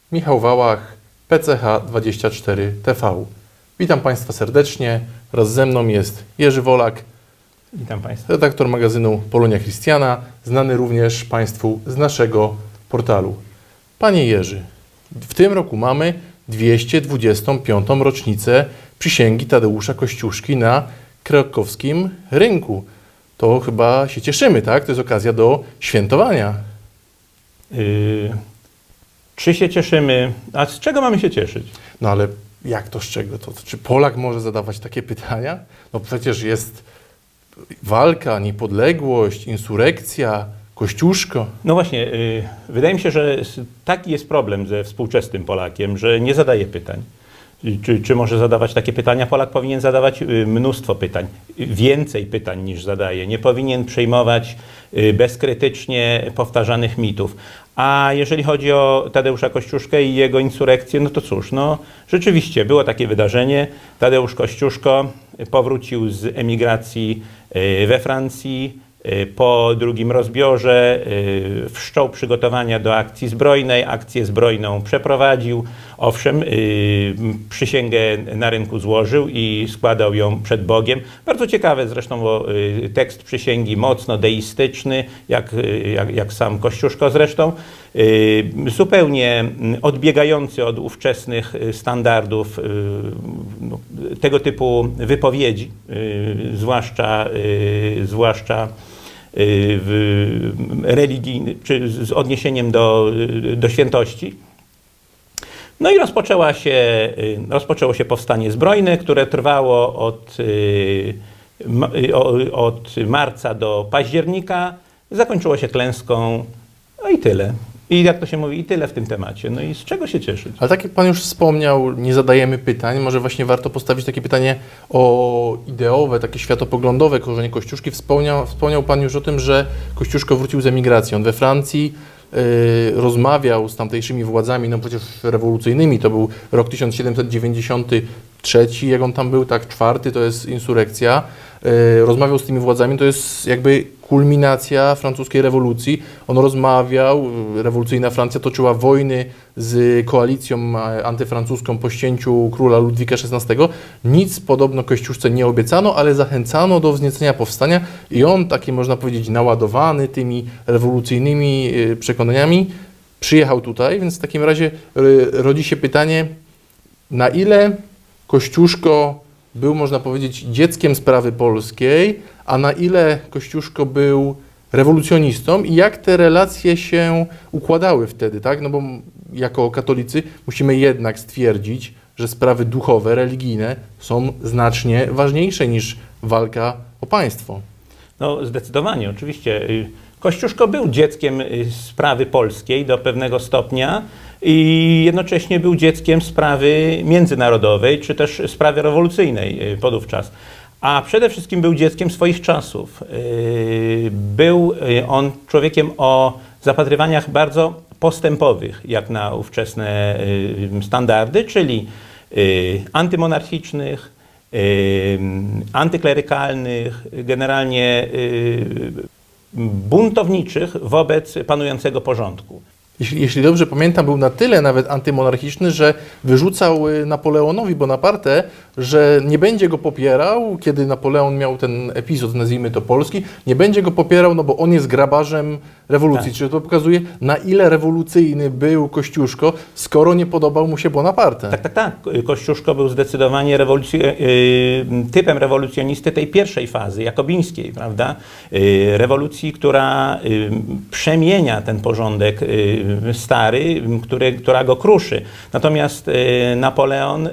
Michał Wałach, PCH24TV. Witam Państwa serdecznie. Wraz ze mną jest Jerzy Wolak, witam Państwa, redaktor magazynu Polonia Christiana, znany również Państwu z naszego portalu. Panie Jerzy, w tym roku mamy 225. rocznicę przysięgi Tadeusza Kościuszki na krakowskim rynku. To chyba się cieszymy, tak? To jest okazja do świętowania. Czy się cieszymy? A z czego mamy się cieszyć? No ale jak to z czego? Czy Polak może zadawać takie pytania? No przecież jest walka, niepodległość, insurekcja, Kościuszko. No właśnie, wydaje mi się, że taki jest problem ze współczesnym Polakiem, że nie zadaje pytań. Czy może zadawać takie pytania? Polak powinien zadawać mnóstwo pytań, więcej pytań niż zadaje. Nie powinien przejmować bezkrytycznie powtarzanych mitów. A jeżeli chodzi o Tadeusza Kościuszkę i jego insurekcję, no to cóż, no rzeczywiście było takie wydarzenie. Tadeusz Kościuszko powrócił z emigracji we Francji. Po drugim rozbiorze wszczął przygotowania do akcji zbrojnej. Akcję zbrojną przeprowadził. Owszem, przysięgę na rynku złożył i składał ją przed Bogiem. Bardzo ciekawe zresztą, bo tekst przysięgi mocno deistyczny, jak sam Kościuszko zresztą. Zupełnie odbiegający od ówczesnych standardów tego typu wypowiedzi, zwłaszcza religijny, czy z odniesieniem do świętości. No i rozpoczęło się powstanie zbrojne, które trwało od marca do października. Zakończyło się klęską, no i tyle. I jak to się mówi, i tyle w tym temacie. No i z czego się cieszyć? Ale tak jak Pan już wspomniał, nie zadajemy pytań. Może właśnie warto postawić takie pytanie o ideowe, takie światopoglądowe korzenie Kościuszki. Wspomniał Pan już o tym, że Kościuszko wrócił z emigracji. On we Francji rozmawiał z tamtejszymi władzami, no przecież rewolucyjnymi. To był rok 1793, jak on tam był, tak, czwarty, to jest insurekcja. Rozmawiał z tymi władzami, to jest jakby kulminacja francuskiej rewolucji. On rozmawiał, rewolucyjna Francja toczyła wojny z koalicją antyfrancuską po ścięciu króla Ludwika XVI. Nic podobno Kościuszce nie obiecano, ale zachęcano do wzniecenia powstania i on, taki można powiedzieć naładowany tymi rewolucyjnymi przekonaniami, przyjechał tutaj, więc w takim razie rodzi się pytanie, na ile Kościuszko był, można powiedzieć, dzieckiem sprawy polskiej, a na ile Kościuszko był rewolucjonistą i jak te relacje się układały wtedy, tak? No bo jako katolicy musimy jednak stwierdzić, że sprawy duchowe, religijne są znacznie ważniejsze niż walka o państwo. No zdecydowanie, oczywiście. Kościuszko był dzieckiem sprawy polskiej do pewnego stopnia i jednocześnie był dzieckiem sprawy międzynarodowej, czy też sprawy rewolucyjnej podówczas. A przede wszystkim był dzieckiem swoich czasów. Był on człowiekiem o zapatrywaniach bardzo postępowych, jak na ówczesne standardy, czyli antymonarchicznych, antyklerykalnych, generalnie buntowniczych wobec panującego porządku. Jeśli dobrze pamiętam, był na tyle nawet antymonarchiczny, że wyrzucał Napoleonowi Bonaparte, że nie będzie go popierał, kiedy Napoleon miał ten epizod, nazwijmy to polski, nie będzie go popierał, no bo on jest grabarzem rewolucji. Tak. Czyli to pokazuje, na ile rewolucyjny był Kościuszko, skoro nie podobał mu się Bonaparte. Tak. Kościuszko był zdecydowanie typem rewolucjonisty tej pierwszej fazy, jakobińskiej, prawda? Rewolucji, która przemienia ten porządek stary, która go kruszy. Natomiast Napoleon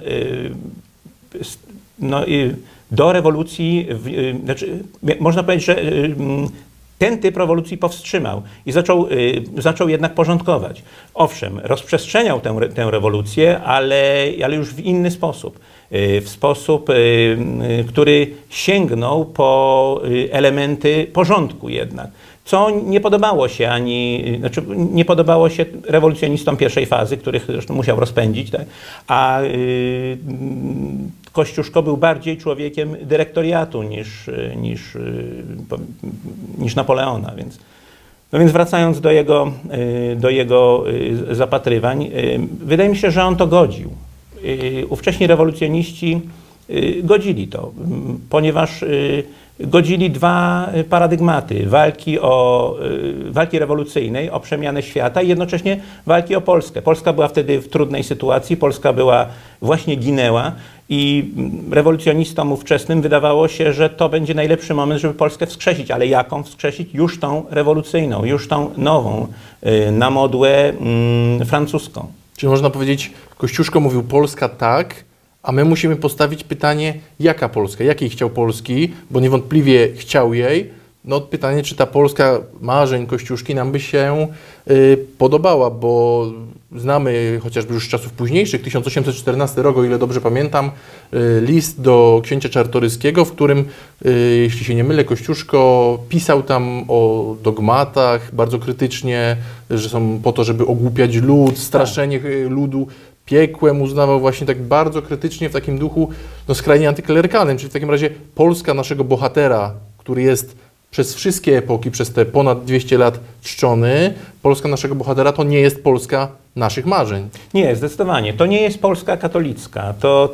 do rewolucji, znaczy, można powiedzieć, że ten typ rewolucji powstrzymał i zaczął jednak porządkować. Owszem, rozprzestrzeniał tę rewolucję, ale już w inny sposób. W sposób, który sięgnął po elementy porządku jednak. Co nie podobało się nie podobało się rewolucjonistom pierwszej fazy, których zresztą musiał rozpędzić, tak? A Kościuszko był bardziej człowiekiem dyrektoriatu niż Napoleona, więc No więc wracając do jego zapatrywań, wydaje mi się, że on to godził. Ówcześni rewolucjoniści godzili to, ponieważ godzili dwa paradygmaty walki rewolucyjnej o przemianę świata i jednocześnie walki o Polskę. Polska była wtedy w trudnej sytuacji, Polska właśnie ginęła i rewolucjonistom ówczesnym wydawało się, że to będzie najlepszy moment, żeby Polskę wskrzesić. Ale jaką wskrzesić? Już tą rewolucyjną, już tą nową, na modłę francuską. Czyli można powiedzieć, Kościuszko mówił Polska tak, a my musimy postawić pytanie, jaka Polska, jakiej chciał Polski, bo niewątpliwie chciał jej. No pytanie, czy ta Polska marzeń Kościuszki nam by się podobała, bo znamy chociażby już z czasów późniejszych, 1814 rok, o ile dobrze pamiętam, list do księcia Czartoryskiego, w którym, jeśli się nie mylę, Kościuszko pisał tam o dogmatach bardzo krytycznie, że są po to, żeby ogłupiać lud, straszenie ludu piekłem, uznawał właśnie tak bardzo krytycznie w takim duchu skrajnie antyklerykalnym, czyli w takim razie Polska naszego bohatera, który jest przez wszystkie epoki, przez te ponad 200 lat czczony, Polska naszego bohatera to nie jest Polska naszych marzeń. Nie, zdecydowanie. To nie jest Polska katolicka. To,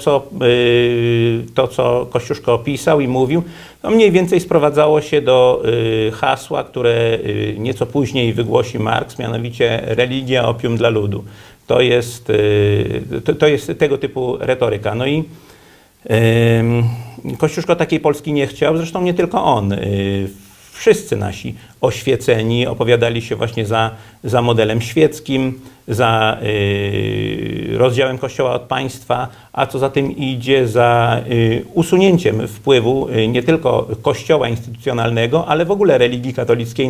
co Kościuszko opisał i mówił, to mniej więcej sprowadzało się do hasła, które nieco później wygłosi Marks, mianowicie religia, opium dla ludu. To jest tego typu retoryka. No i Kościuszko takiej Polski nie chciał, zresztą nie tylko on. Wszyscy nasi oświeceni opowiadali się właśnie za modelem świeckim, za rozdziałem Kościoła od państwa, a co za tym idzie, za usunięciem wpływu nie tylko Kościoła instytucjonalnego, ale w ogóle religii katolickiej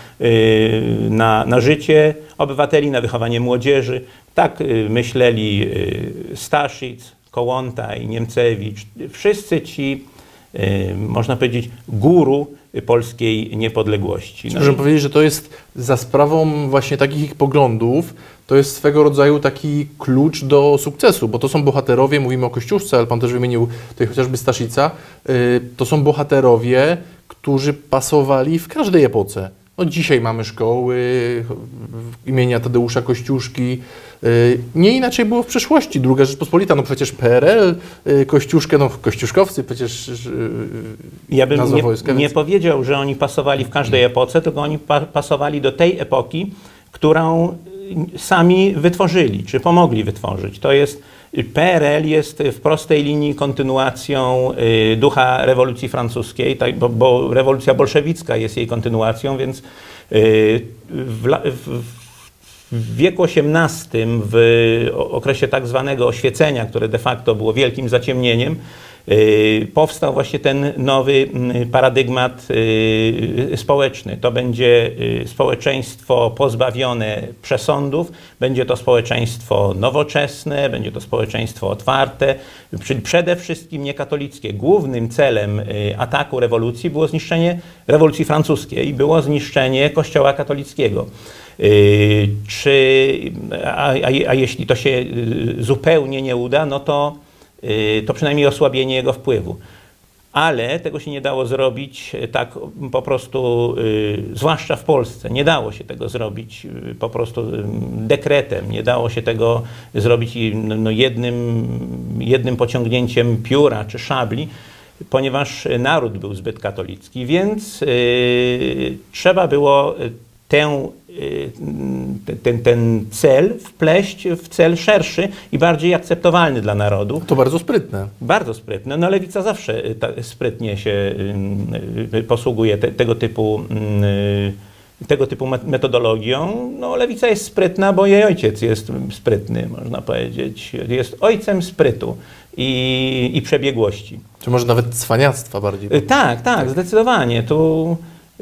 na życie obywateli, na wychowanie młodzieży. Tak myśleli Staszic, Kołłątaj, Niemcewicz, wszyscy ci, można powiedzieć, guru polskiej niepodległości. Możemy powiedzieć, że to jest za sprawą właśnie takich ich poglądów, to jest swego rodzaju taki klucz do sukcesu, bo to są bohaterowie, mówimy o Kościuszce, ale pan też wymienił tutaj chociażby Staszica, to są bohaterowie, którzy pasowali w każdej epoce. No dzisiaj mamy szkoły imienia Tadeusza Kościuszki. Nie inaczej było w przeszłości. Druga Rzeczpospolita, no przecież PRL, Kościuszkę, no kościuszkowcy przecież ja bym nie powiedział, że oni pasowali w każdej epoce, tylko oni pasowali do tej epoki, którą sami wytworzyli, czy pomogli wytworzyć. To jest PRL jest w prostej linii kontynuacją ducha rewolucji francuskiej, tak, bo rewolucja bolszewicka jest jej kontynuacją, więc w wieku XVIII, w okresie tak zwanego oświecenia, które de facto było wielkim zaciemnieniem, powstał właśnie ten nowy paradygmat społeczny. To będzie społeczeństwo pozbawione przesądów, będzie to społeczeństwo nowoczesne, będzie to społeczeństwo otwarte, czyli przede wszystkim niekatolickie. Głównym celem ataku rewolucji było zniszczenie rewolucji francuskiej, było zniszczenie Kościoła katolickiego. A jeśli to się zupełnie nie uda, no to przynajmniej osłabienie jego wpływu. Ale tego się nie dało zrobić tak po prostu, zwłaszcza w Polsce, nie dało się tego zrobić po prostu dekretem, nie dało się tego zrobić jednym pociągnięciem pióra czy szabli, ponieważ naród był zbyt katolicki, więc trzeba było ten cel wpleść w cel szerszy i bardziej akceptowalny dla narodu. To bardzo sprytne. Bardzo sprytne. No lewica zawsze sprytnie się posługuje tego typu metodologią. No lewica jest sprytna, bo jej ojciec jest sprytny, można powiedzieć. Jest ojcem sprytu i przebiegłości. Czy może nawet cwaniactwa bardziej? Tak, zdecydowanie. Tu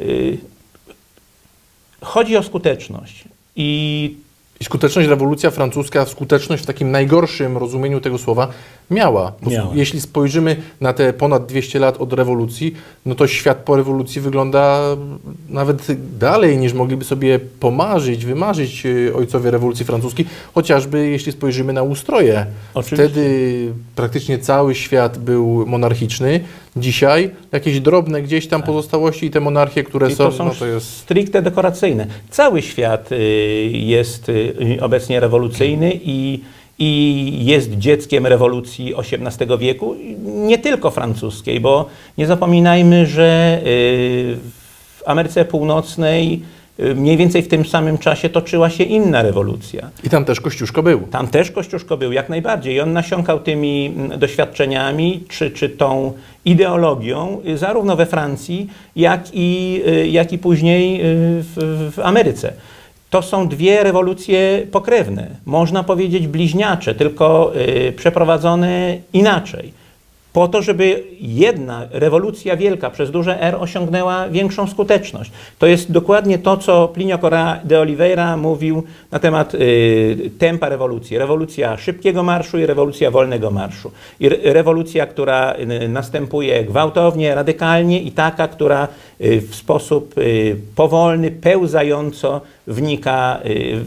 chodzi o skuteczność. I skuteczność rewolucja francuska, skuteczność w takim najgorszym rozumieniu tego słowa miała. Jeśli spojrzymy na te ponad 200 lat od rewolucji, no to świat po rewolucji wygląda nawet dalej niż mogliby sobie pomarzyć, wymarzyć ojcowie rewolucji francuskiej, chociażby jeśli spojrzymy na ustroje. Oczywiście. Wtedy praktycznie cały świat był monarchiczny, Dzisiaj jakieś drobne gdzieś tam pozostałości i te monarchie, które I to są to jest stricte dekoracyjne. Cały świat jest obecnie rewolucyjny i jest dzieckiem rewolucji XVIII wieku, nie tylko francuskiej, bo nie zapominajmy, że w Ameryce Północnej mniej więcej w tym samym czasie toczyła się inna rewolucja. I tam też Kościuszko był. Tam też Kościuszko był, jak najbardziej. I on nasiąkał tymi doświadczeniami, czy tą ideologią, zarówno we Francji, jak i później w Ameryce. To są dwie rewolucje pokrewne, można powiedzieć bliźniacze, tylko przeprowadzone inaczej. Po to, żeby jedna rewolucja wielka przez duże R osiągnęła większą skuteczność. To jest dokładnie to, co Plinio Correa de Oliveira mówił na temat tempa rewolucji. Rewolucja szybkiego marszu i rewolucja wolnego marszu. I rewolucja, która następuje gwałtownie, radykalnie i taka, która w sposób powolny, pełzająco wnika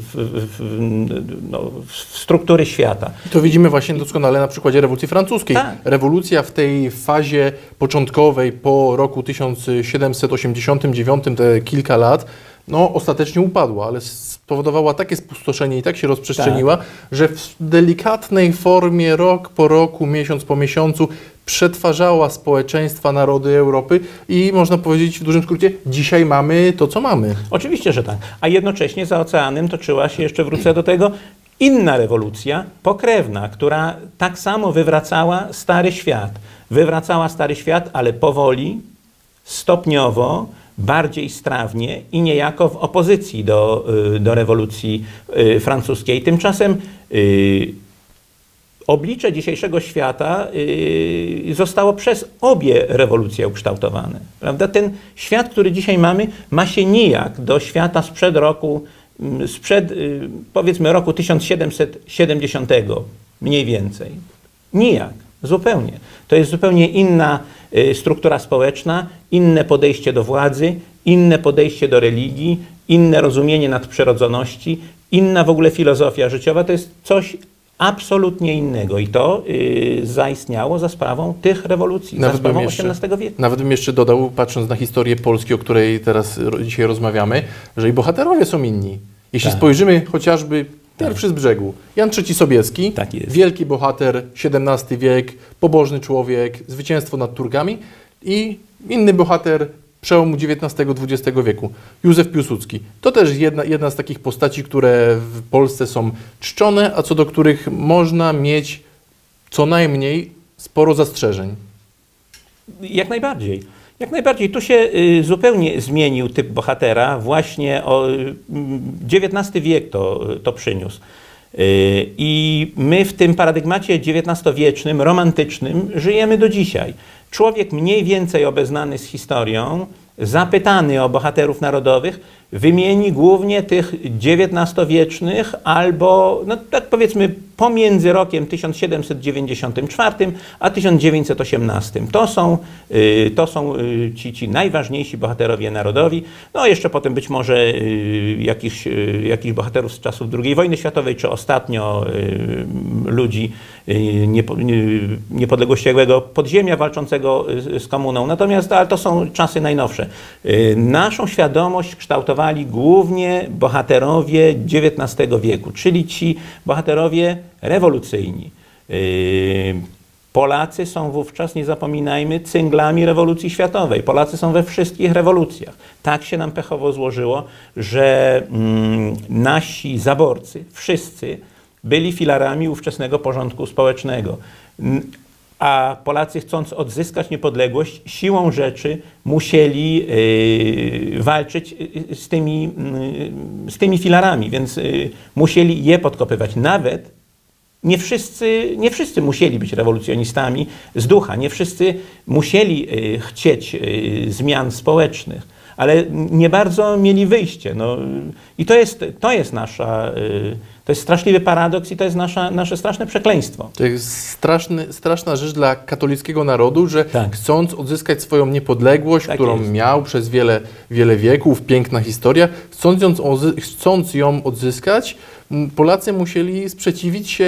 w struktury świata. I to widzimy właśnie doskonale na przykładzie rewolucji francuskiej. Tak. Rewolucja w tej fazie początkowej po roku 1789, te kilka lat, no ostatecznie upadła, ale spowodowała takie spustoszenie i tak się rozprzestrzeniła, że w delikatnej formie rok po roku, miesiąc po miesiącu przetwarzała społeczeństwa, narody Europy i można powiedzieć w dużym skrócie, dzisiaj mamy to, co mamy. Oczywiście, że tak. A jednocześnie za oceanem toczyła się, jeszcze wrócę do tego, inna rewolucja pokrewna, która tak samo wywracała stary świat. Wywracała stary świat, ale powoli, stopniowo, bardziej strawnie i niejako w opozycji do rewolucji francuskiej. Tymczasem oblicze dzisiejszego świata zostało przez obie rewolucje ukształtowane. Prawda? Ten świat, który dzisiaj mamy, ma się nijak do świata powiedzmy roku 1770 mniej więcej. Nijak, zupełnie. To jest zupełnie inna struktura społeczna, inne podejście do władzy, inne podejście do religii, inne rozumienie nadprzyrodzoności, inna w ogóle filozofia życiowa. To jest coś absolutnie innego i to zaistniało za sprawą tych rewolucji, za sprawą XVIII wieku. Nawet bym jeszcze dodał, patrząc na historię Polski, o której teraz dzisiaj rozmawiamy, że i bohaterowie są inni. Jeśli spojrzymy chociażby pierwszy z brzegu, Jan III Sobieski, wielki bohater, XVII wiek, pobożny człowiek, zwycięstwo nad Turkami i inny bohater przełomu XIX-XX wieku, Józef Piłsudski. To też jedna z takich postaci, które w Polsce są czczone, a co do których można mieć co najmniej sporo zastrzeżeń. Jak najbardziej. Jak najbardziej. Tu się zupełnie zmienił typ bohatera. Właśnie XIX wiek to przyniósł. I my w tym paradygmacie XIX-wiecznym, romantycznym żyjemy do dzisiaj. Człowiek mniej więcej obeznany z historią, zapytany o bohaterów narodowych, wymieni głównie tych XIX-wiecznych albo, no tak powiedzmy, pomiędzy rokiem 1794 a 1918. To są ci najważniejsi bohaterowie narodowi. No jeszcze potem być może jakichś bohaterów z czasów II wojny światowej, czy ostatnio ludzi niepodległościowego podziemia walczącego z komuną. Natomiast ale to są czasy najnowsze. Naszą świadomość kształtowali głównie bohaterowie XIX wieku, czyli ci bohaterowie rewolucyjni. Polacy są wówczas, nie zapominajmy, cynglami rewolucji światowej. Polacy są we wszystkich rewolucjach. Tak się nam pechowo złożyło, że nasi zaborcy, wszyscy, byli filarami ówczesnego porządku społecznego. A Polacy, chcąc odzyskać niepodległość, siłą rzeczy musieli walczyć z tymi filarami, więc musieli je podkopywać. Nawet nie wszyscy musieli być rewolucjonistami z ducha, nie wszyscy musieli chcieć zmian społecznych, ale nie bardzo mieli wyjście. No, i to jest straszliwy paradoks i to jest nasze straszne przekleństwo. To jest straszna rzecz dla katolickiego narodu, że chcąc odzyskać swoją niepodległość, którą miał przez wiele wieków, piękna historia, chcąc ją odzyskać, Polacy musieli sprzeciwić się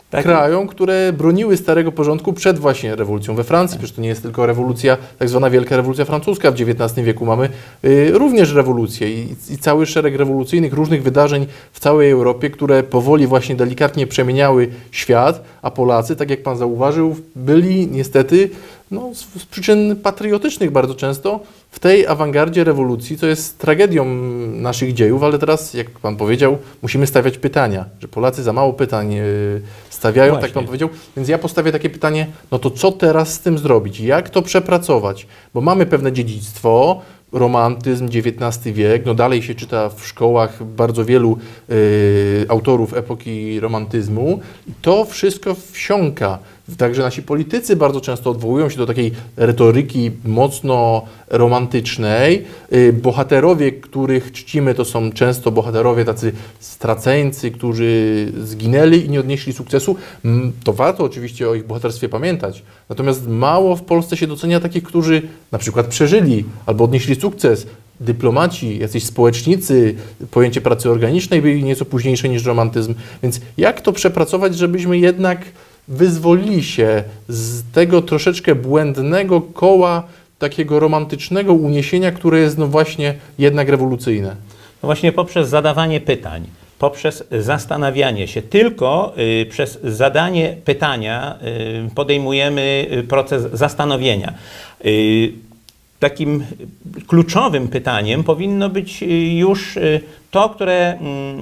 krajom, które broniły starego porządku przed właśnie rewolucją we Francji. Przecież to nie jest tylko rewolucja, tak zwana Wielka Rewolucja Francuska. W XIX wieku mamy również rewolucję i cały szereg rewolucyjnych różnych wydarzeń w całej Europie, które powoli właśnie delikatnie przemieniały świat, a Polacy, tak jak Pan zauważył, byli niestety z przyczyn patriotycznych bardzo często w tej awangardzie rewolucji, co jest tragedią naszych dziejów, ale teraz, jak Pan powiedział, musimy stawiać pytania, że Polacy za mało pytań stawiają, Właśnie. tak Pan powiedział, więc ja postawię takie pytanie, no to co teraz z tym zrobić? Jak to przepracować? Bo mamy pewne dziedzictwo, romantyzm, XIX wiek, no dalej się czyta w szkołach bardzo wielu autorów epoki romantyzmu i to wszystko wsiąka. Także nasi politycy bardzo często odwołują się do takiej retoryki mocno romantycznej. Bohaterowie, których czcimy, to są często bohaterowie tacy straceńcy, którzy zginęli i nie odnieśli sukcesu. To warto oczywiście o ich bohaterstwie pamiętać. Natomiast mało w Polsce się docenia takich, którzy na przykład przeżyli albo odnieśli sukces. Dyplomaci, jacyś społecznicy, pojęcie pracy organicznej byli nieco późniejsze niż romantyzm. Więc jak to przepracować, żebyśmy jednak wyzwolili się z tego troszeczkę błędnego koła takiego romantycznego uniesienia, które jest no właśnie jednak rewolucyjne? No właśnie poprzez zadawanie pytań, poprzez zastanawianie się. Tylko przez zadanie pytania podejmujemy proces zastanowienia. Takim kluczowym pytaniem powinno być już to, które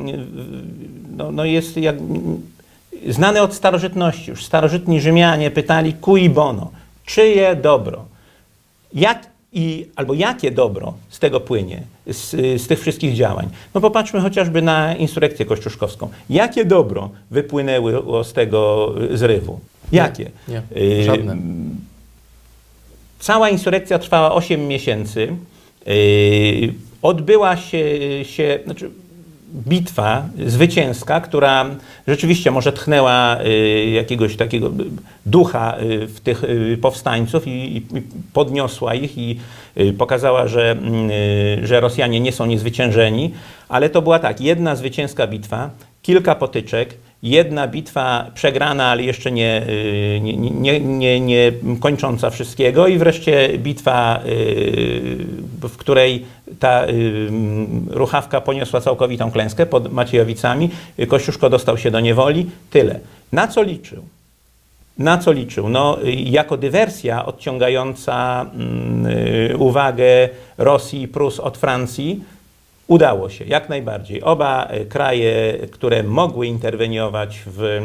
jest jak znane od starożytności. Już starożytni Rzymianie pytali cui bono, czyje dobro? Albo jakie dobro z tego płynie, z tych wszystkich działań? No popatrzmy chociażby na insurekcję kościuszkowską. Jakie dobro wypłynęło z tego zrywu? Jakie? Nie, żadne. Cała insurekcja trwała 8 miesięcy. Odbyła się bitwa zwycięska, która rzeczywiście może tchnęła jakiegoś takiego ducha w tych powstańców i podniosła ich i pokazała, że Rosjanie nie są niezwyciężeni, ale to była tak, jedna zwycięska bitwa, kilka potyczek, jedna bitwa przegrana, ale jeszcze nie kończąca wszystkiego i wreszcie bitwa, w której ta Ruchawka poniosła całkowitą klęskę pod Maciejowicami. Kościuszko dostał się do niewoli. Tyle. Na co liczył? Na co liczył? No, jako dywersja odciągająca uwagę Rosji i Prus od Francji udało się, jak najbardziej. Oba kraje, które mogły interweniować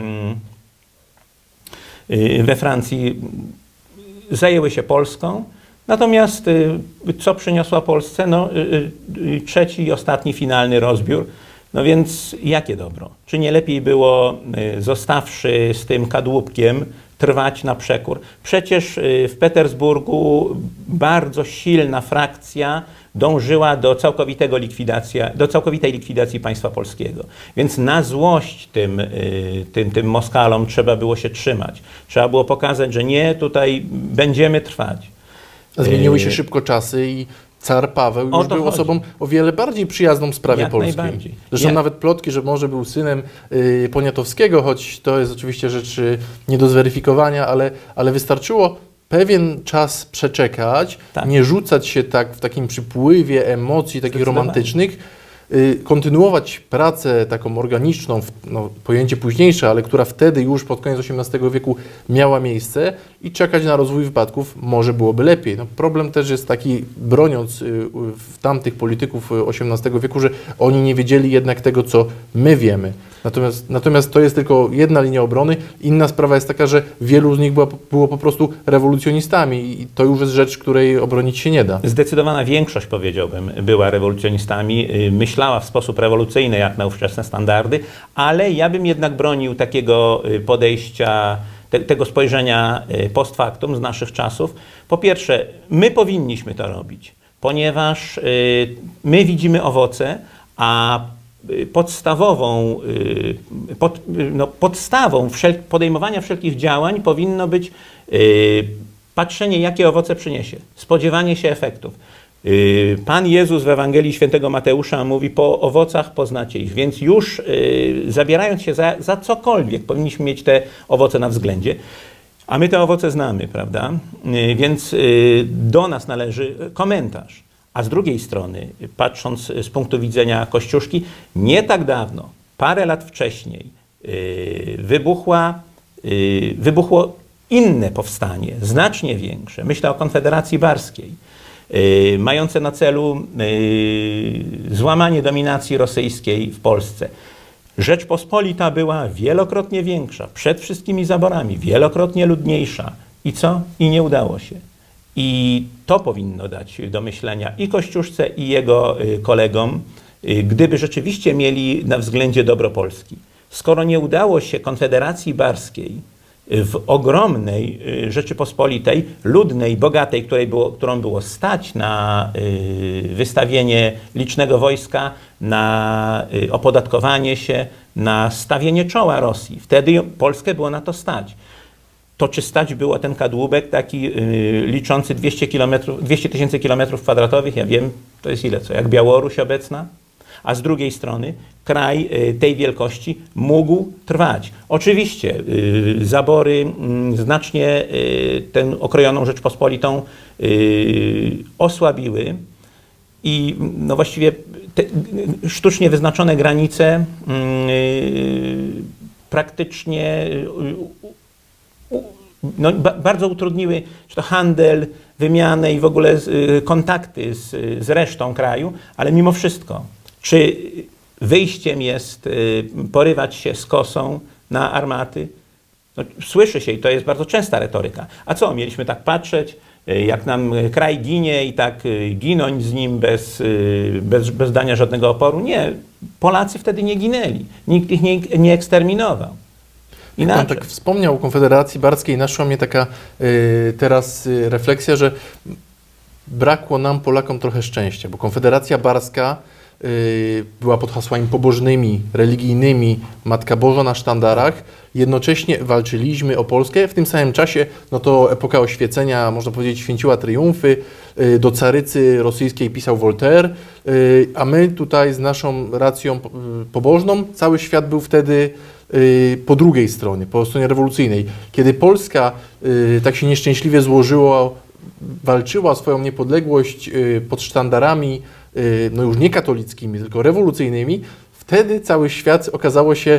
we Francji, zajęły się Polską. Natomiast co przyniosła Polsce? No, trzeci i ostatni, finalny rozbiór. No więc jakie dobro? Czy nie lepiej było, zostawszy z tym kadłubkiem, trwać na przekór? Przecież w Petersburgu bardzo silna frakcja dążyła do całkowitej likwidacji państwa polskiego. Więc na złość tym Moskalom trzeba było się trzymać. Trzeba było pokazać, że nie, tutaj będziemy trwać. Zmieniły się szybko czasy i car Paweł już był osobą o wiele bardziej przyjazną w sprawie polskiej. Zresztą nawet plotki, że może był synem Poniatowskiego, choć to jest oczywiście rzecz nie do zweryfikowania, ale wystarczyło pewien czas przeczekać, nie rzucać się tak w takim przypływie emocji takich romantycznych, kontynuować pracę taką organiczną, pojęcie późniejsze, ale która wtedy już pod koniec XVIII wieku miała miejsce i czekać na rozwój wypadków może byłoby lepiej. No, problem też jest taki, broniąc tamtych polityków XVIII wieku, że oni nie wiedzieli jednak tego, co my wiemy. Natomiast to jest tylko jedna linia obrony. Inna sprawa jest taka, że wielu z nich było po prostu rewolucjonistami i to już jest rzecz, której obronić się nie da. Zdecydowana większość, powiedziałbym, była rewolucjonistami, myślała w sposób rewolucyjny jak na ówczesne standardy, ale ja bym jednak bronił takiego podejścia, tego spojrzenia post factum z naszych czasów. Po pierwsze, my powinniśmy to robić, ponieważ my widzimy owoce, a podstawą podejmowania wszelkich działań powinno być patrzenie, jakie owoce przyniesie, spodziewanie się efektów. Pan Jezus w Ewangelii Świętego Mateusza mówi: po owocach poznacie ich, więc już zabierając się za cokolwiek, powinniśmy mieć te owoce na względzie, a my te owoce znamy, prawda? Więc do nas należy komentarz. A z drugiej strony, patrząc z punktu widzenia Kościuszki, nie tak dawno, parę lat wcześniej, wybuchło inne powstanie, znacznie większe. Myślę o Konfederacji Barskiej, mające na celu złamanie dominacji rosyjskiej w Polsce. Rzeczpospolita była wielokrotnie większa, przed wszystkimi zaborami, wielokrotnie ludniejsza. I co? I nie udało się. I to powinno dać do myślenia i Kościuszce, i jego kolegom, gdyby rzeczywiście mieli na względzie dobro Polski. Skoro nie udało się Konfederacji Barskiej w ogromnej Rzeczypospolitej, ludnej, bogatej, którą było stać na wystawienie licznego wojska, na opodatkowanie się, na stawienie czoła Rosji. Wtedy Polskę było na to stać. To czy stać było ten kadłubek taki liczący 200 tysięcy kilometrów kwadratowych? Ja wiem, to jest ile co? Jak Białoruś obecna? A z drugiej strony kraj tej wielkości mógł trwać. Oczywiście zabory znacznie tę okrojoną Rzeczpospolitą osłabiły i no właściwie te sztucznie wyznaczone granice praktycznie bardzo utrudniły czy to handel, wymianę i w ogóle kontakty z resztą kraju, ale mimo wszystko, czy wyjściem jest porywać się z kosą na armaty? No, słyszy się i to jest bardzo częsta retoryka. A co, mieliśmy tak patrzeć, jak nam kraj ginie i tak ginąć z nim bez dania żadnego oporu? Nie, Polacy wtedy nie ginęli, nikt ich nie eksterminował. Pan tak wspomniał o Konfederacji Barskiej, naszła mnie taka teraz refleksja, że brakło nam, Polakom, trochę szczęścia, bo Konfederacja Barska była pod hasłami pobożnymi, religijnymi, Matka Boża na sztandarach. Jednocześnie walczyliśmy o Polskę. W tym samym czasie, no to epoka oświecenia, można powiedzieć, święciła triumfy. Do carycy rosyjskiej pisał Voltaire, a my tutaj z naszą racją pobożną, cały świat był wtedy po drugiej stronie, po stronie rewolucyjnej. Kiedy Polska tak się nieszczęśliwie złożyło, walczyła o swoją niepodległość pod sztandarami, no już nie katolickimi, tylko rewolucyjnymi, wtedy cały świat okazało się,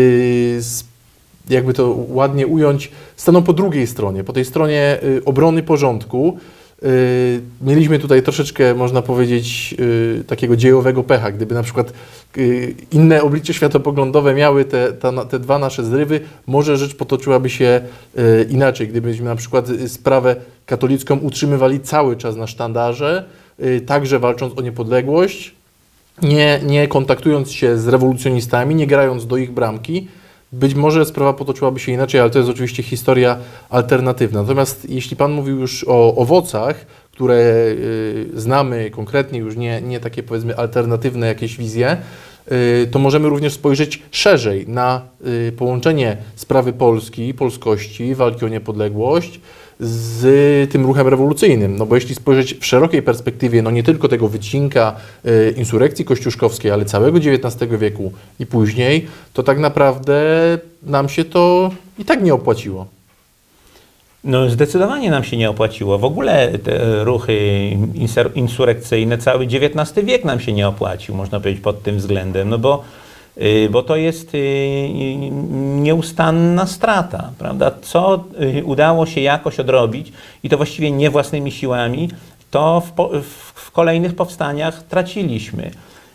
jakby to ładnie ująć, stanął po drugiej stronie, po tej stronie obrony porządku. Mieliśmy tutaj troszeczkę, można powiedzieć, takiego dziejowego pecha. Gdyby na przykład inne oblicze światopoglądowe miały te dwa nasze zrywy, może rzecz potoczyłaby się inaczej. Gdybyśmy na przykład sprawę katolicką utrzymywali cały czas na sztandarze, także walcząc o niepodległość, nie kontaktując się z rewolucjonistami, nie grając do ich bramki, być może sprawa potoczyłaby się inaczej, ale to jest oczywiście historia alternatywna. Natomiast jeśli Pan mówił już o owocach, które znamy konkretnie, już nie takie, powiedzmy, alternatywne jakieś wizje, to możemy również spojrzeć szerzej na połączenie sprawy Polski, polskości, walki o niepodległość z tym ruchem rewolucyjnym. No bo jeśli spojrzeć w szerokiej perspektywie, no nie tylko tego wycinka insurekcji kościuszkowskiej, ale całego XIX wieku i później, to tak naprawdę nam się to i tak nie opłaciło. No zdecydowanie nam się nie opłaciło. W ogóle te ruchy insurekcyjne, cały XIX wiek nam się nie opłacił, można powiedzieć, pod tym względem, no bo to jest nieustanna strata, prawda? Co udało się jakoś odrobić i to właściwie nie własnymi siłami, to w kolejnych powstaniach traciliśmy.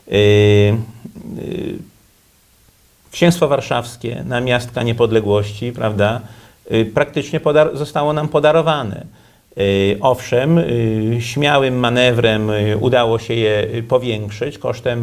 Księstwo Warszawskie, namiastka niepodległości, prawda? Praktycznie zostało nam podarowane. Owszem, śmiałym manewrem udało się je powiększyć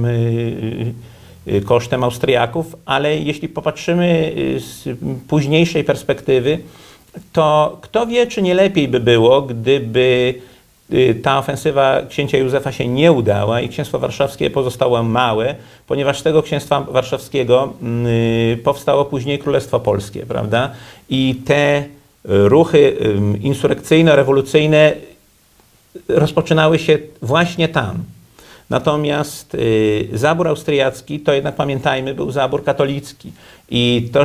kosztem Austriaków, ale jeśli popatrzymy z późniejszej perspektywy, to kto wie, czy nie lepiej by było, gdyby ta ofensywa księcia Józefa się nie udała i Księstwo Warszawskie pozostało małe, ponieważ z tego Księstwa Warszawskiego powstało później Królestwo Polskie, prawda? I te ruchy insurekcyjno-rewolucyjne rozpoczynały się właśnie tam. Natomiast zabór austriacki, to jednak pamiętajmy, był zabór katolicki. I to,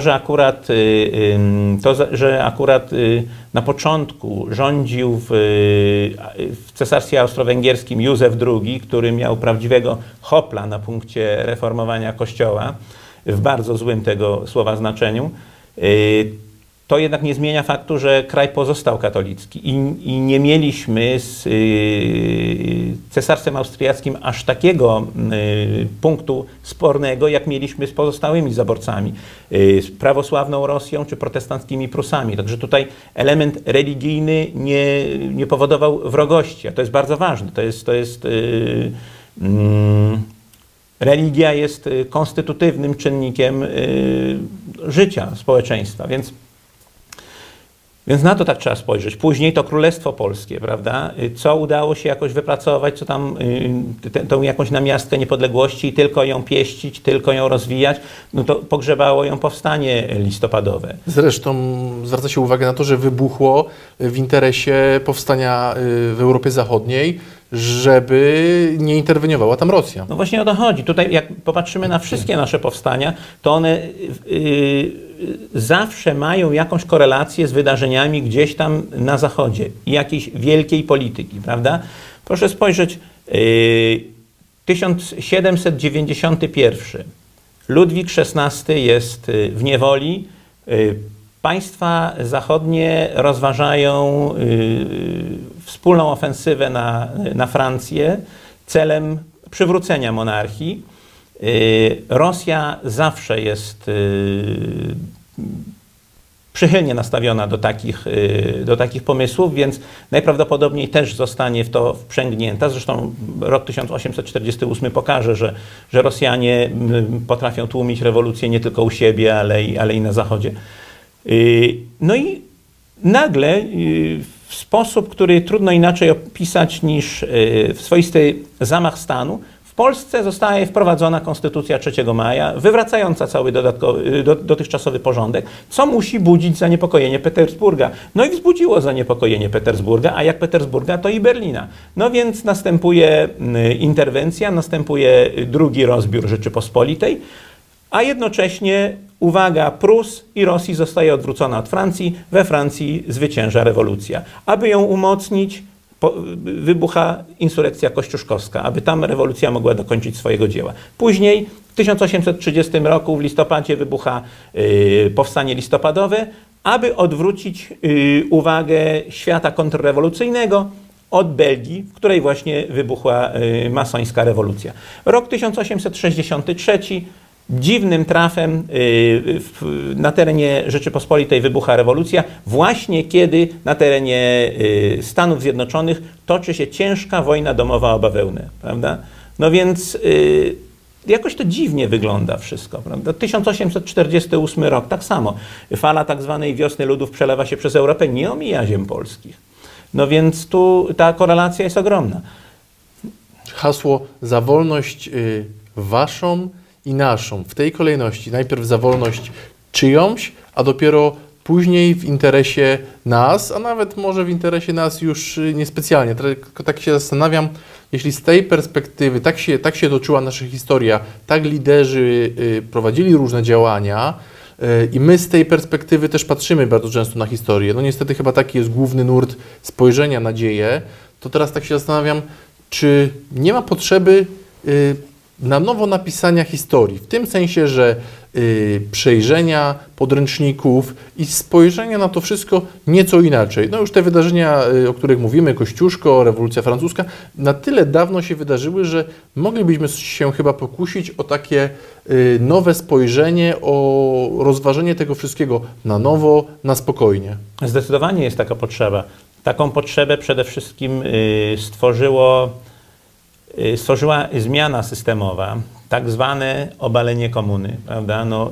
że akurat na początku rządził w Cesarstwie Austro-Węgierskim Józef II, który miał prawdziwego hopla na punkcie reformowania Kościoła, w bardzo złym tego słowa znaczeniu, to jednak nie zmienia faktu, że kraj pozostał katolicki i nie mieliśmy z Cesarstwem Austriackim aż takiego punktu spornego, jak mieliśmy z pozostałymi zaborcami, z prawosławną Rosją czy protestanckimi Prusami. Także tutaj element religijny nie powodował wrogości, a to jest bardzo ważne. Religia jest konstytutywnym czynnikiem życia społeczeństwa, więc na to tak trzeba spojrzeć. Później to Królestwo Polskie, prawda? Co udało się jakoś wypracować, co tam, tą jakąś namiastkę niepodległości i tylko ją pieścić, tylko ją rozwijać, no to pogrzebało ją powstanie listopadowe. Zresztą zwraca się uwagę na to, że wybuchło w interesie powstania w Europie Zachodniej, żeby nie interweniowała tam Rosja. No właśnie o to chodzi. Tutaj jak popatrzymy na wszystkie nasze powstania, to one zawsze mają jakąś korelację z wydarzeniami gdzieś tam na zachodzie i jakiejś wielkiej polityki, prawda? Proszę spojrzeć, 1791. Ludwik XVI jest w niewoli. Państwa zachodnie rozważają wspólną ofensywę na Francję celem przywrócenia monarchii. Rosja zawsze jest przychylnie nastawiona do takich pomysłów, więc najprawdopodobniej też zostanie w to wprzęgnięta. Zresztą rok 1848 pokaże, że Rosjanie potrafią tłumić rewolucję nie tylko u siebie, ale i na Zachodzie. No i nagle w sposób, który trudno inaczej opisać niż swoisty zamach stanu, w Polsce zostaje wprowadzona Konstytucja 3 maja, wywracająca cały dotychczasowy porządek, co musi budzić zaniepokojenie Petersburga. No i wzbudziło zaniepokojenie Petersburga, a jak Petersburga, to i Berlina. No więc następuje interwencja, następuje drugi rozbiór Rzeczypospolitej, a jednocześnie uwaga Prus i Rosji zostaje odwrócona od Francji. We Francji zwycięża rewolucja. Aby ją umocnić, wybucha insurekcja kościuszkowska, aby tam rewolucja mogła dokończyć swojego dzieła. Później w 1830 roku w listopadzie wybucha powstanie listopadowe, aby odwrócić uwagę świata kontrrewolucyjnego od Belgii, w której właśnie wybuchła masońska rewolucja. Rok 1863. Dziwnym trafem na terenie Rzeczypospolitej wybucha rewolucja, właśnie kiedy na terenie Stanów Zjednoczonych toczy się ciężka wojna domowa o bawełnę, prawda? No więc jakoś to dziwnie wygląda wszystko, prawda? 1848 rok, tak samo. Fala tak zwanej wiosny ludów przelewa się przez Europę, nie omija ziem polskich. No więc tu ta korelacja jest ogromna. Hasło za wolność waszą i naszą. W tej kolejności najpierw za wolność czyjąś, a dopiero później w interesie nas, a nawet może w interesie nas już niespecjalnie. Tylko tak się zastanawiam, jeśli z tej perspektywy tak się toczyła nasza historia, tak liderzy prowadzili różne działania i my z tej perspektywy też patrzymy bardzo często na historię. No niestety chyba taki jest główny nurt spojrzenia na dzieje. To teraz tak się zastanawiam, czy nie ma potrzeby na nowo napisania historii, w tym sensie, że przejrzenia podręczników i spojrzenia na to wszystko nieco inaczej. No już te wydarzenia, o których mówimy, Kościuszko, rewolucja francuska, na tyle dawno się wydarzyły, że moglibyśmy się chyba pokusić o takie nowe spojrzenie, o rozważenie tego wszystkiego na nowo, na spokojnie. Zdecydowanie jest taka potrzeba. Taką potrzebę przede wszystkim stworzyła zmiana systemowa, tak zwane obalenie komuny, prawda? No,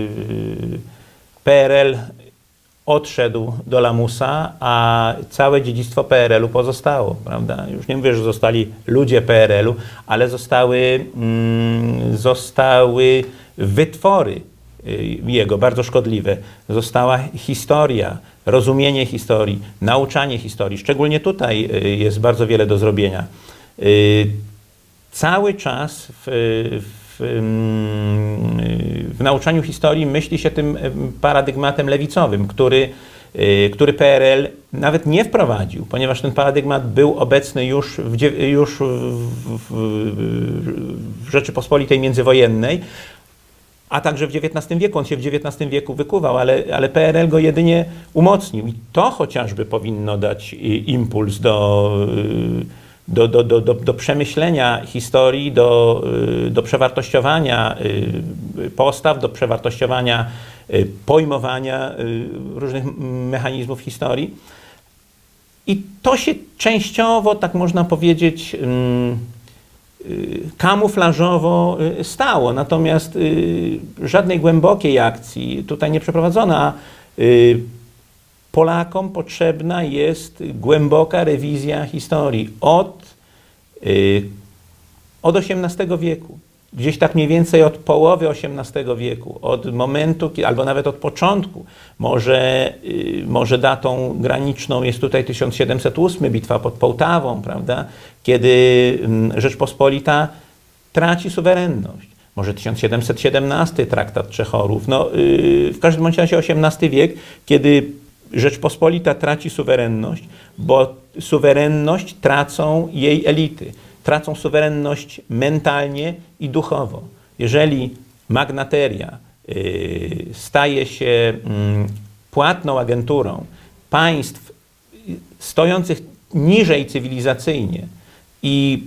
PRL odszedł do lamusa, a całe dziedzictwo PRL-u pozostało, prawda? Już nie mówię, że zostali ludzie PRL-u, ale zostały wytwory jego, bardzo szkodliwe, została historia, rozumienie historii, nauczanie historii. Szczególnie tutaj jest bardzo wiele do zrobienia. Cały czas w nauczaniu historii myśli się tym paradygmatem lewicowym, który PRL nawet nie wprowadził, ponieważ ten paradygmat był obecny już w Rzeczypospolitej międzywojennej, a także w XIX wieku. On się w XIX wieku wykuwał, ale PRL go jedynie umocnił. I to chociażby powinno dać impuls do przemyślenia historii, do przewartościowania postaw, do przewartościowania pojmowania różnych mechanizmów historii. I to się częściowo, tak można powiedzieć, kamuflażowo stało. Natomiast żadnej głębokiej akcji tutaj nie przeprowadzono. A Polakom potrzebna jest głęboka rewizja historii od XVIII wieku. Gdzieś tak mniej więcej od połowy XVIII wieku, od momentu, albo nawet od początku, może datą graniczną jest tutaj 1708, bitwa pod Połtawą, prawda? Kiedy Rzeczpospolita traci suwerenność. Może 1717, traktat Czechorów. No, w każdym bądź razie XVIII wiek, kiedy Rzeczpospolita traci suwerenność, bo suwerenność tracą jej elity. Tracą suwerenność mentalnie i duchowo. Jeżeli magnateria staje się płatną agenturą państw stojących niżej cywilizacyjnie i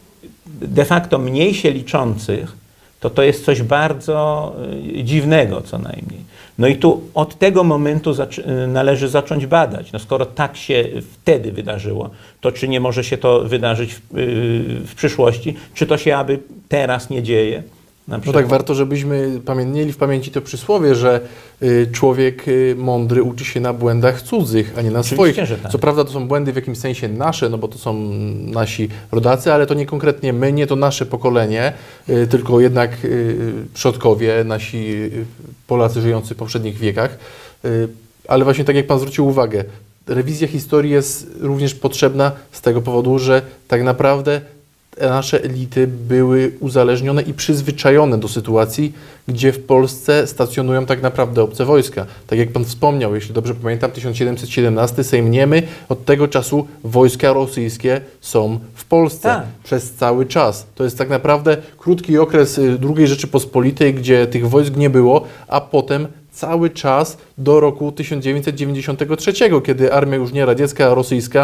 de facto mniej się liczących, to jest coś bardzo dziwnego co najmniej. No i tu od tego momentu należy zacząć badać. No skoro tak się wtedy wydarzyło, to czy nie może się to wydarzyć w przyszłości? Czy to się aby teraz nie dzieje? No tak, warto, żebyśmy mieli w pamięci to przysłowie, że człowiek mądry uczy się na błędach cudzych, a nie na swoich. Tak. Co prawda to są błędy w jakimś sensie nasze, no bo to są nasi rodacy, ale to nie konkretnie my, nie to nasze pokolenie, tylko jednak przodkowie, nasi Polacy żyjący w poprzednich wiekach. Ale właśnie tak jak Pan zwrócił uwagę, rewizja historii jest również potrzebna z tego powodu, że tak naprawdę nasze elity były uzależnione i przyzwyczajone do sytuacji, gdzie w Polsce stacjonują tak naprawdę obce wojska. Tak jak Pan wspomniał, jeśli dobrze pamiętam, 1717, Sejm Niemy, od tego czasu wojska rosyjskie są w Polsce przez cały czas. To jest tak naprawdę krótki okres II Rzeczypospolitej, gdzie tych wojsk nie było, a potem cały czas do roku 1993, kiedy armia już nie radziecka, a rosyjska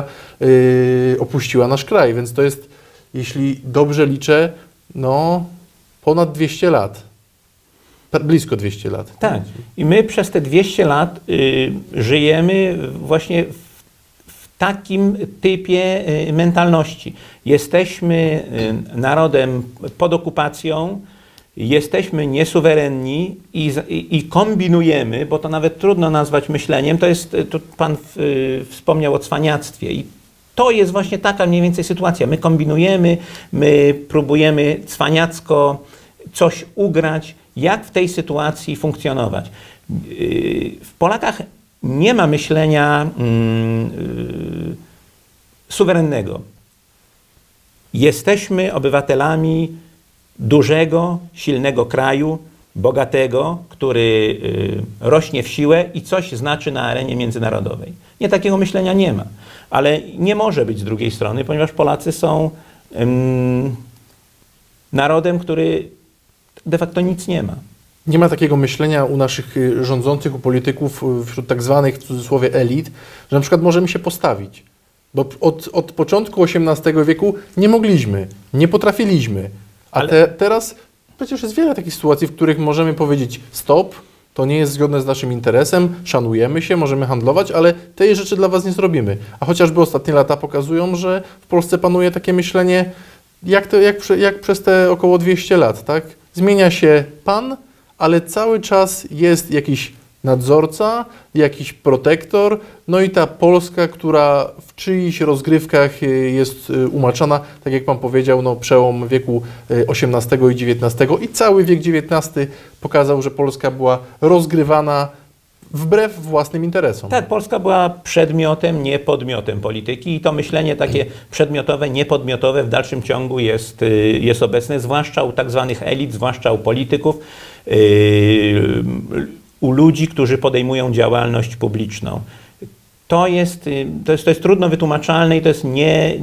opuściła nasz kraj. Więc to jest, jeśli dobrze liczę, no ponad 200 lat. Blisko 200 lat. Tak. I my przez te 200 lat żyjemy właśnie w takim typie mentalności. Jesteśmy narodem pod okupacją, jesteśmy niesuwerenni i kombinujemy, bo to nawet trudno nazwać myśleniem, tu Pan wspomniał o cwaniactwie. I to jest właśnie taka mniej więcej sytuacja. My kombinujemy, my próbujemy cwaniacko coś ugrać, jak w tej sytuacji funkcjonować. W Polakach nie ma myślenia suwerennego. Jesteśmy obywatelami dużego, silnego kraju, bogatego, który rośnie w siłę i coś znaczy na arenie międzynarodowej. Nie, takiego myślenia nie ma. Ale nie może być z drugiej strony, ponieważ Polacy są narodem, który de facto nic nie ma. Nie ma takiego myślenia u naszych rządzących, u polityków, wśród tak zwanych, w cudzysłowie, elit, że na przykład możemy się postawić. Bo od początku XVIII wieku nie mogliśmy, nie potrafiliśmy. Teraz przecież jest wiele takich sytuacji, w których możemy powiedzieć stop, to nie jest zgodne z naszym interesem, szanujemy się, możemy handlować, ale tej rzeczy dla was nie zrobimy. A chociażby ostatnie lata pokazują, że w Polsce panuje takie myślenie, jak przez te około 200 lat, tak? Zmienia się pan, ale cały czas jest jakiś nadzorca, jakiś protektor, no i ta Polska, która w czyichś rozgrywkach jest umaczana, tak jak Pan powiedział, no przełom wieku XVIII i XIX i cały wiek XIX pokazał, że Polska była rozgrywana wbrew własnym interesom. Tak, Polska była przedmiotem, nie podmiotem polityki i to myślenie takie przedmiotowe, niepodmiotowe w dalszym ciągu jest obecne, zwłaszcza u tak zwanych elit, zwłaszcza u polityków, u ludzi, którzy podejmują działalność publiczną. To jest trudno wytłumaczalne i to jest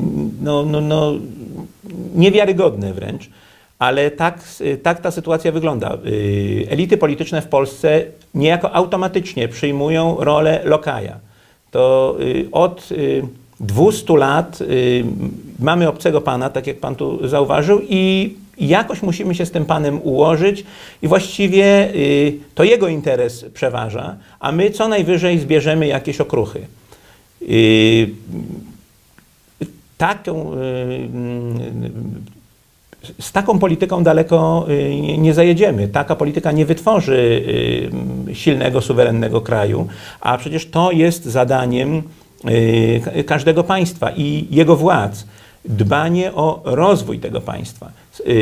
niewiarygodne wręcz. Ale tak ta sytuacja wygląda. Elity polityczne w Polsce niejako automatycznie przyjmują rolę lokaja. To od 200 lat mamy obcego pana, tak jak pan tu zauważył, i jakoś musimy się z tym panem ułożyć i właściwie to jego interes przeważa, a my co najwyżej zbierzemy jakieś okruchy. Z taką polityką daleko nie zajedziemy. Taka polityka nie wytworzy silnego, suwerennego kraju, a przecież to jest zadaniem każdego państwa i jego władz. Dbanie o rozwój tego państwa,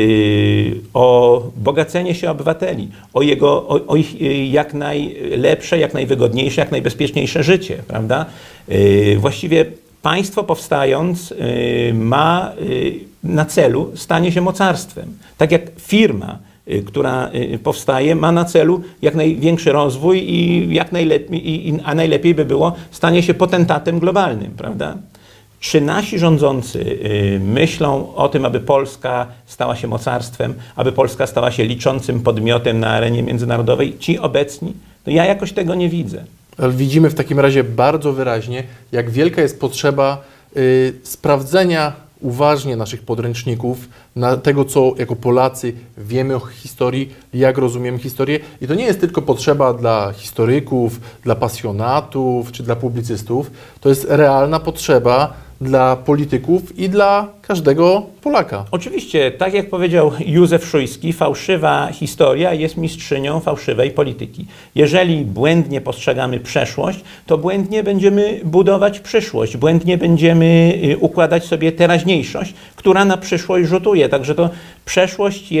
o bogacenie się obywateli, o ich jak najlepsze, jak najwygodniejsze, jak najbezpieczniejsze życie, prawda? Właściwie państwo powstając ma na celu stanie się mocarstwem. Tak jak firma, która powstaje, ma na celu jak największy rozwój a najlepiej by było stanie się potentatem globalnym, prawda? Czy nasi rządzący myślą o tym, aby Polska stała się mocarstwem, aby Polska stała się liczącym podmiotem na arenie międzynarodowej? Ci obecni? No ja jakoś tego nie widzę. Ale widzimy w takim razie bardzo wyraźnie, jak wielka jest potrzeba sprawdzenia uważnie naszych podręczników, na tego, co jako Polacy wiemy o historii, jak rozumiemy historię. I to nie jest tylko potrzeba dla historyków, dla pasjonatów czy dla publicystów. To jest realna potrzeba dla polityków i dla każdego Polaka. Oczywiście, tak jak powiedział Józef Szujski, fałszywa historia jest mistrzynią fałszywej polityki. Jeżeli błędnie postrzegamy przeszłość, to błędnie będziemy budować przyszłość, błędnie będziemy układać sobie teraźniejszość, która na przyszłość rzutuje. Także to przeszłość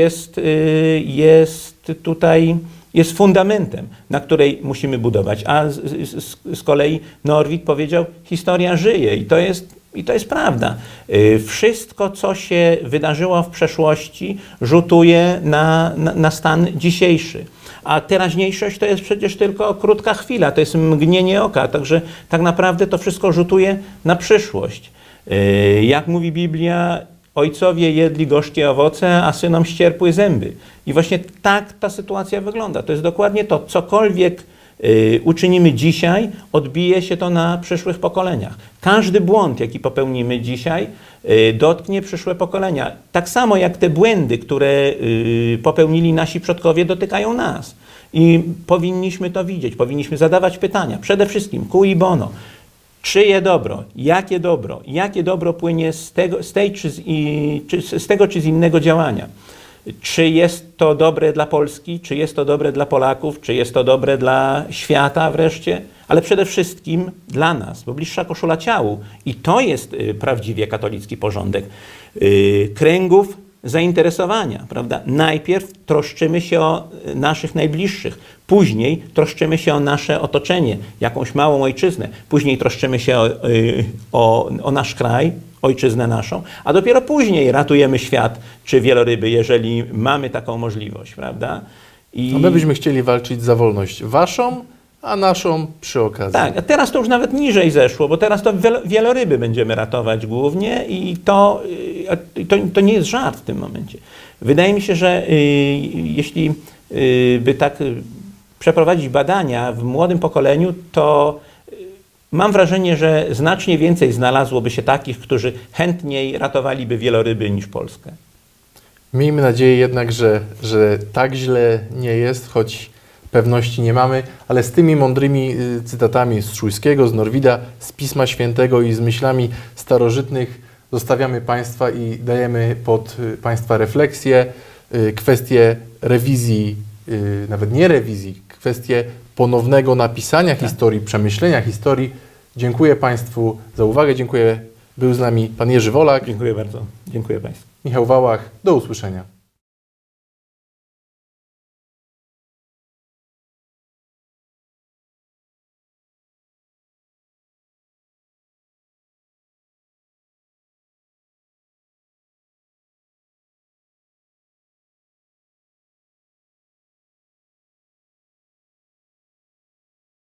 jest fundamentem, na której musimy budować. A z kolei Norwid powiedział, historia żyje i to jest prawda. Wszystko, co się wydarzyło w przeszłości, rzutuje na stan dzisiejszy. A teraźniejszość to jest przecież tylko krótka chwila, to jest mgnienie oka. Także tak naprawdę to wszystko rzutuje na przyszłość. Jak mówi Biblia, ojcowie jedli gorzkie owoce, a synom ścierpły zęby. I właśnie tak ta sytuacja wygląda. To jest dokładnie to, cokolwiek uczynimy dzisiaj, odbije się to na przyszłych pokoleniach. Każdy błąd, jaki popełnimy dzisiaj, dotknie przyszłe pokolenia. Tak samo jak te błędy, które popełnili nasi przodkowie, dotykają nas. I powinniśmy to widzieć, powinniśmy zadawać pytania. Przede wszystkim cui bono. Czyje dobro? Jakie dobro płynie z tego czy z innego działania? Czy jest to dobre dla Polski, czy jest to dobre dla Polaków, czy jest to dobre dla świata wreszcie, ale przede wszystkim dla nas, bo bliższa koszula ciału. I to jest prawdziwie katolicki porządek kręgów zainteresowania, prawda? Najpierw troszczymy się o naszych najbliższych, później troszczymy się o nasze otoczenie, jakąś małą ojczyznę, później troszczymy się o nasz kraj, ojczyznę naszą, a dopiero później ratujemy świat czy wieloryby, jeżeli mamy taką możliwość, prawda? A my byśmy chcieli walczyć za wolność waszą, a naszą przy okazji. Tak, a teraz to już nawet niżej zeszło, bo teraz to wieloryby będziemy ratować głównie i to nie jest żart w tym momencie. Wydaje mi się, że jeśli by tak przeprowadzić badania w młodym pokoleniu, to mam wrażenie, że znacznie więcej znalazłoby się takich, którzy chętniej ratowaliby wieloryby niż Polskę. Miejmy nadzieję jednak, że tak źle nie jest, choć pewności nie mamy, ale z tymi mądrymi cytatami z Szujskiego, z Norwida, z Pisma Świętego i z myślami starożytnych zostawiamy Państwa i dajemy pod Państwa refleksję kwestię rewizji nawet nie rewizji, kwestię ponownego napisania historii, przemyślenia historii. Dziękuję Państwu za uwagę, dziękuję. Był z nami Pan Jerzy Wolak. Dziękuję bardzo. Dziękuję Państwu. Michał Wałach. Do usłyszenia.